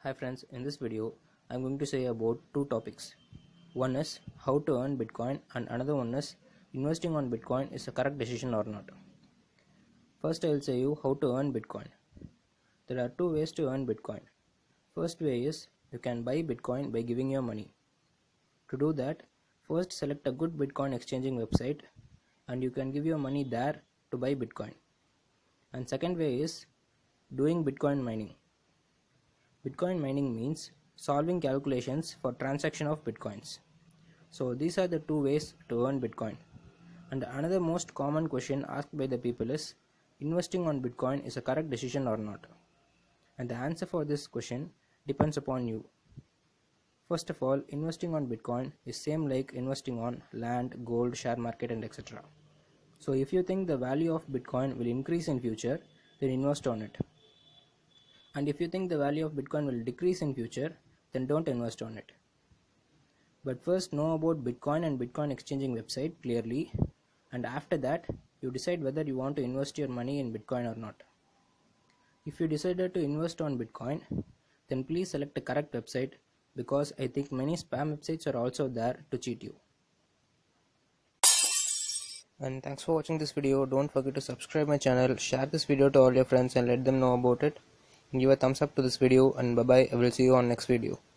Hi friends, in this video I am going to say about two topics. One is how to earn Bitcoin and another one is investing on Bitcoin is a correct decision or not. First I will say you how to earn Bitcoin. There are two ways to earn Bitcoin. First way is you can buy Bitcoin by giving your money. To do that, first select a good Bitcoin exchanging website and you can give your money there to buy Bitcoin. And second way is doing Bitcoin mining. Bitcoin mining means solving calculations for transaction of Bitcoins. So these are the two ways to earn Bitcoin. And another most common question asked by the people is investing on Bitcoin is a correct decision or not? And the answer for this question depends upon you. First of all, investing on Bitcoin is same like investing on land, gold, share market and etc. So if you think the value of Bitcoin will increase in future, then invest on it. And if you think the value of Bitcoin will decrease in future, then don't invest on it. But first know about Bitcoin and Bitcoin exchanging website clearly, and after that you decide whether you want to invest your money in Bitcoin or not. If you decided to invest on Bitcoin, then please select a correct website because I think many spam websites are also there to cheat you. And thanks for watching this video. Don't forget to subscribe my channel, share this video to all your friends and let them know about it. Give a thumbs up to this video and bye bye. I will see you on next video.